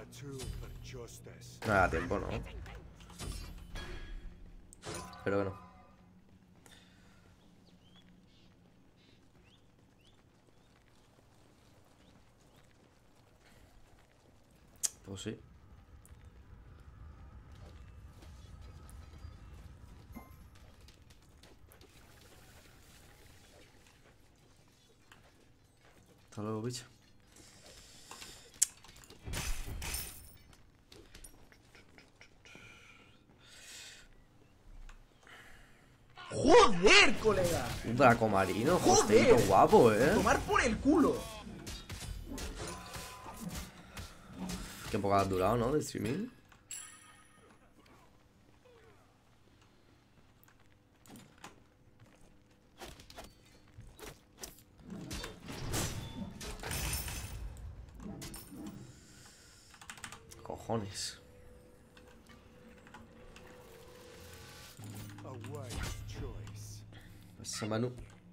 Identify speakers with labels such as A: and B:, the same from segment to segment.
A: No da tiempo, ¿no? Pero bueno. Pues sí. Hasta luego, bicho.
B: ¡Joder, colega!
A: Un Draco marino,
B: ¡Joder!
A: hostito guapo,
B: ¡Tomar por el culo!
A: Qué poco ha durado, ¿no? De streaming. Cojones. Pasa, Manu.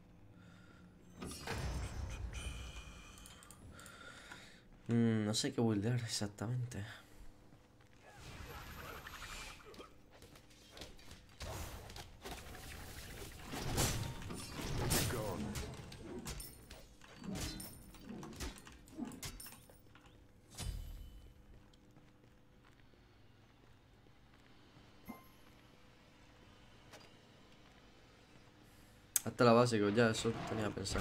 A: No sé qué buildear exactamente. Hasta la básico, ya, eso tenía pensado.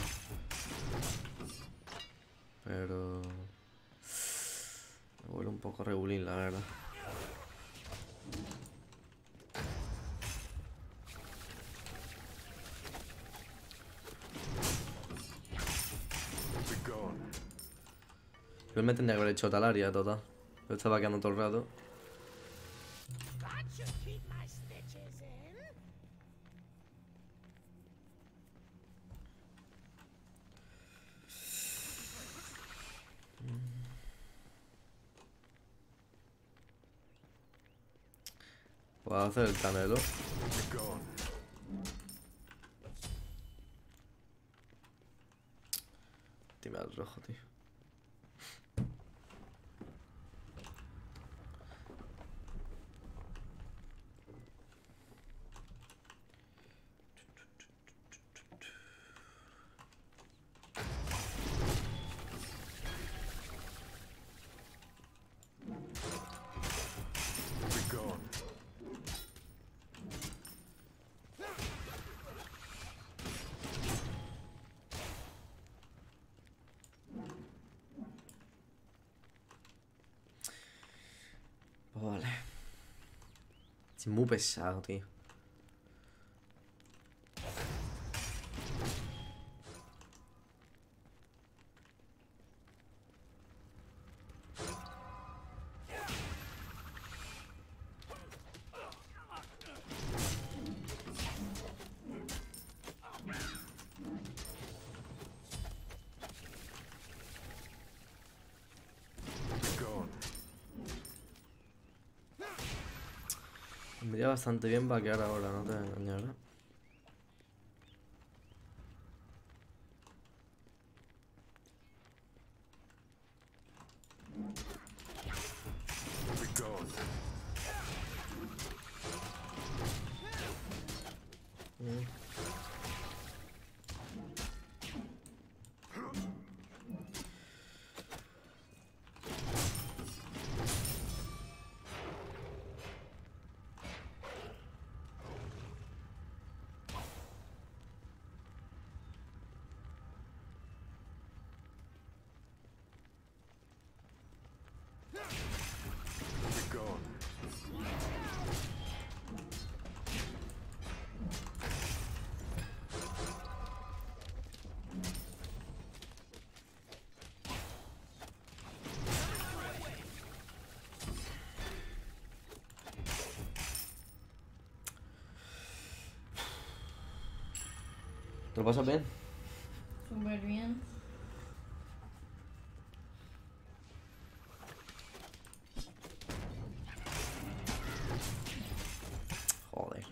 A: Pero... me vuelve un poco regulín, la verdad. Yo me tendría que haber hecho Talaria, total. Yo estaba quedando todo el rato. Puedo hacer el canelo. Dime al rojo, tío. Pues vale. Es muy pesado, tío. Me iría bastante bien vaquear ahora, no te voy a engañar, ¿eh? ¿Te lo pasas bien?
C: Súper bien.
A: Joder.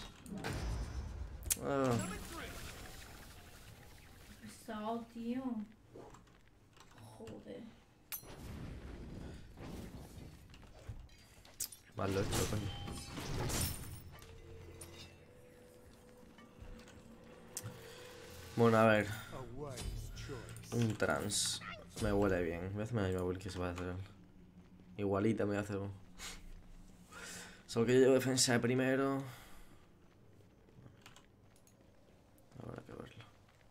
C: Pesado, tío. Joder.
A: Mal lo he hecho, coño. Bueno, a ver. Un trans. Me huele bien. Voy a hacerme la misma build que se va a hacer. Igualita me voy a hacer. Solo que yo llevo defensa de primero. Habrá que verlo.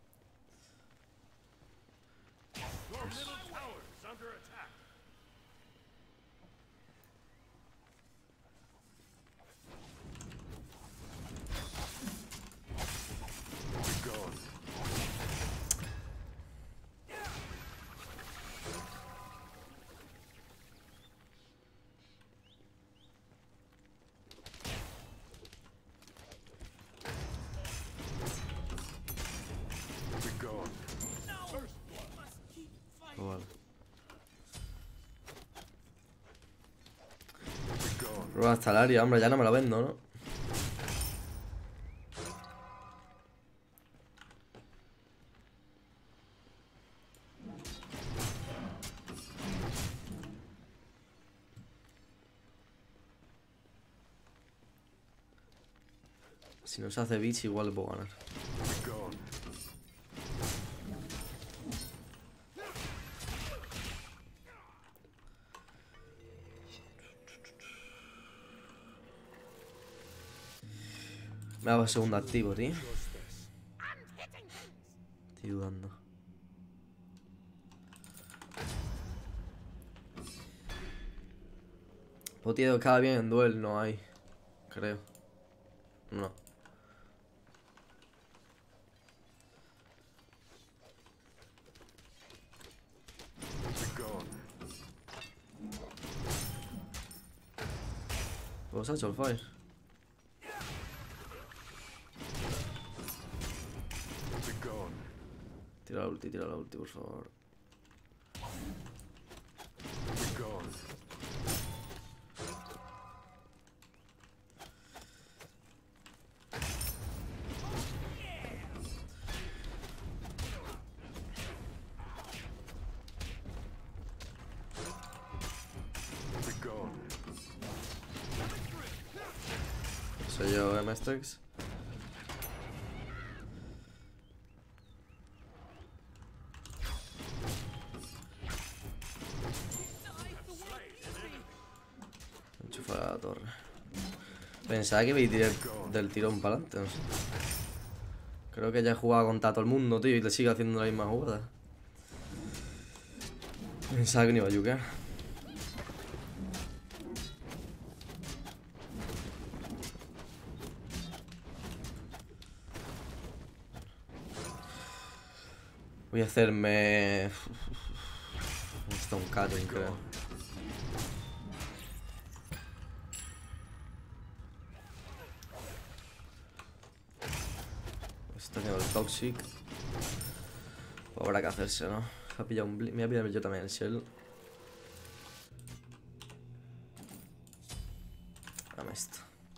A: Vale. Prueba hasta el área, hombre, ya no me lo vendo, ¿no? Si no se hace bitch, igual le puedo ganar. Me hago el segundo activo, tío. Estoy dudando. Potido cada bien en duel, no hay. Creo. No. Pues ha hecho el fire. Tira la ulti, por favor. Soy yo, Mestex. Enchufa la torre. Pensaba que iba a ir del tirón para adelante, no sé. Creo que ya he jugado contra todo el mundo, tío, y le sigue haciendo la misma jugada. Pensaba que no iba a yukear. Voy a hacerme... Está un Karin, creo. Está haciendo el Toxic. Pues habrá que hacerse, ¿no? Me ha pillado un me voy a pillar yo también el Shell. Dame esto.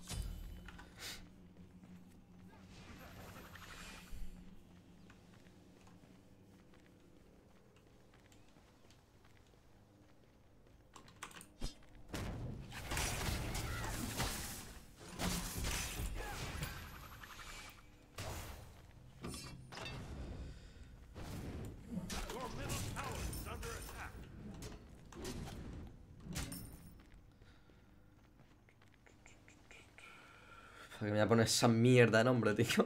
A: Que me voy a poner esa mierda de nombre, tío.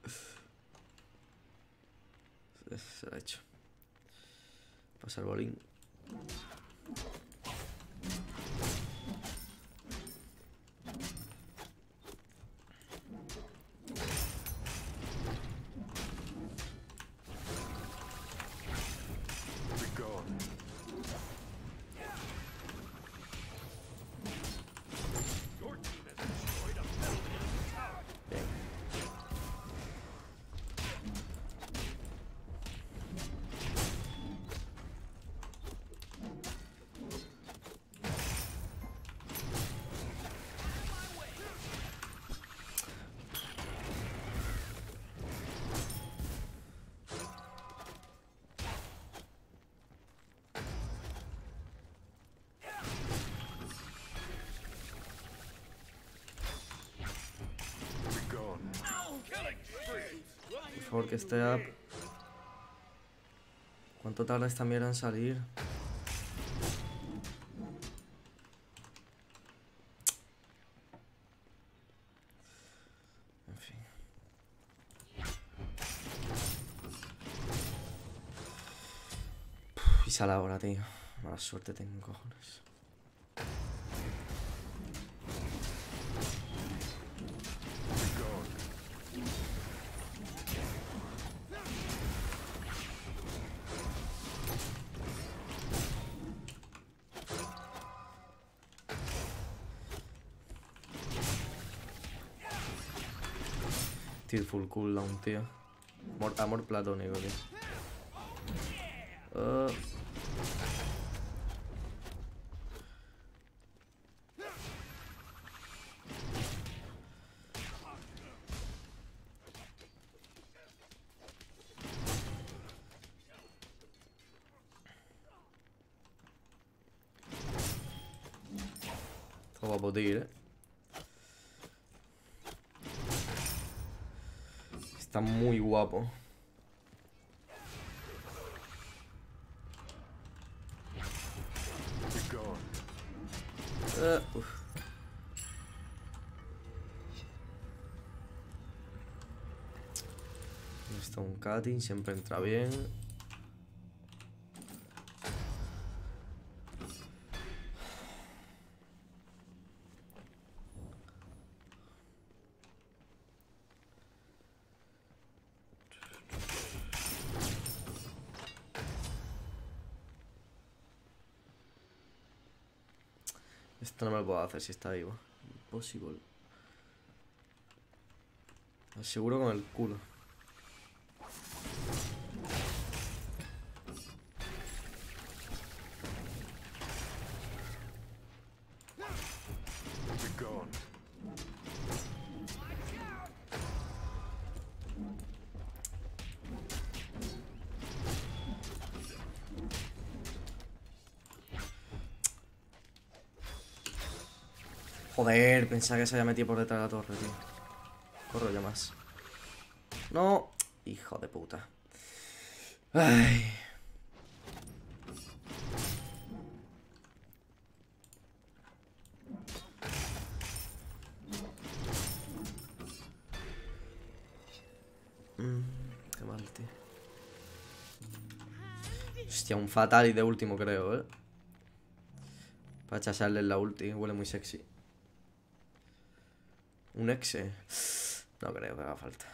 A: Se lo ha hecho. Pasa el bolín. favor, que esté up. ¿Cuánto tarda esta mierda en salir? En fin. Y sale ahora, tío. Mala suerte tengo, cojones. Tío, full cooldown, tío. Amor platónico, tío. Esto va a poder, Está muy guapo. Uf. Esto un cutting, siempre entra bien. Esto no me lo puedo hacer si está vivo. Imposible. Aseguro con el culo. Joder, pensaba que se había metido por detrás de la torre, tío. Corro ya más. No. Hijo de puta. Ay. Qué mal, tío. Hostia, un fatal y de último, creo, Para chasarle en la ulti. Huele muy sexy. Un exe. No creo que haga falta.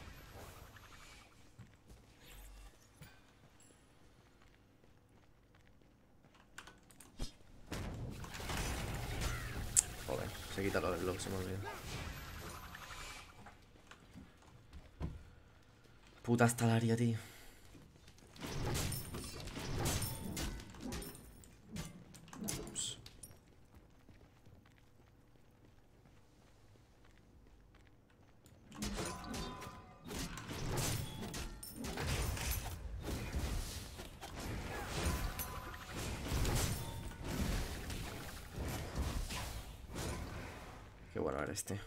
A: Joder, se quita lo del blog, se me olvida. Puta estalaria, tío. Ups. Qué bueno eres, tío.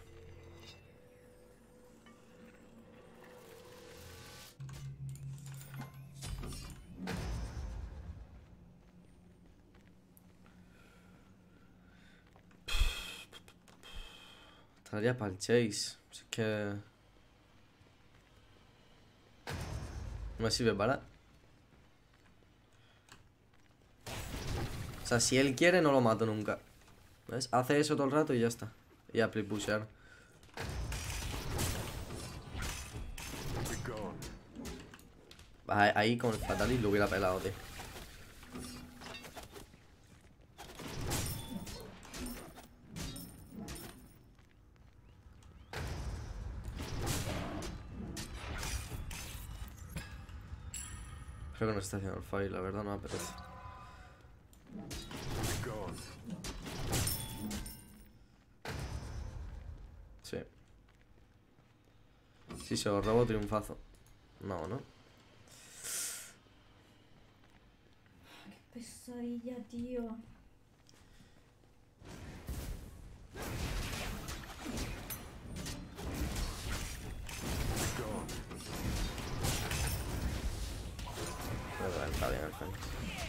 A: Estaría para el chase. Así que... no me sirve para... O sea, si él quiere, no lo mato nunca. ¿Ves? Hace eso todo el rato y ya está. Y a pre-pushear. Ahí con el Fatalis lo hubiera pelado, tío. Creo que no está haciendo el fire, la verdad no me apetece. Sí. Si se lo robo, triunfazo. No, ¿no?
C: Qué pesadilla, tío.
A: Vale, está bien el Fénix.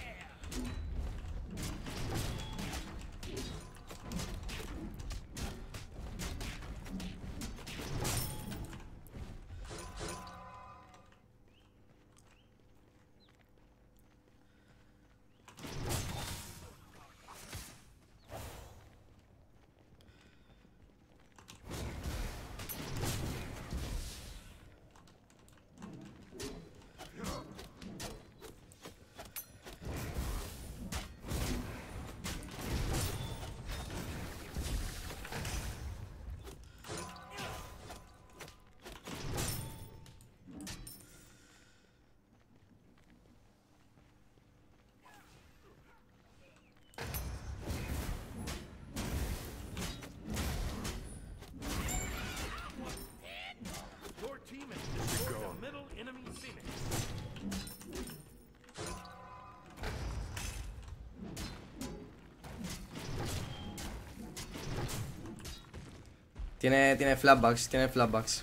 A: Tiene flashbacks, tiene flashbacks.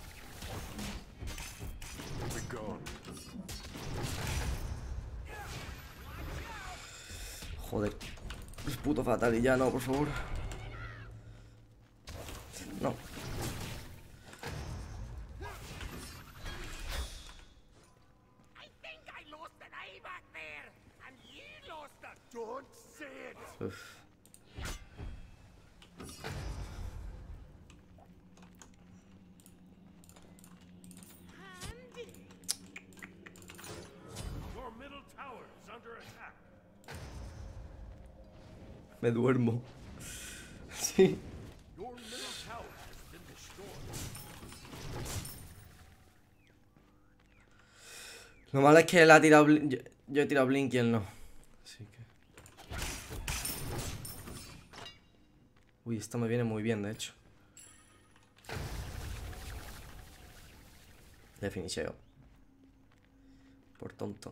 A: Joder. Es puto fatal y ya no, por favor. No. Uf. Me duermo. Sí. Lo malo es que él ha tirado yo he tirado Blink y él no. Así que... Uy, esto me viene muy bien, de hecho. Le finisheo. Por tonto.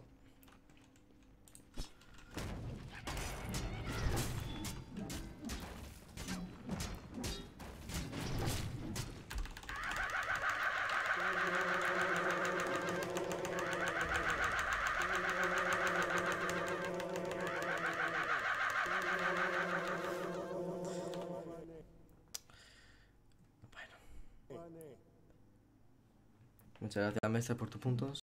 A: Muchas gracias, Mestre, por tus puntos.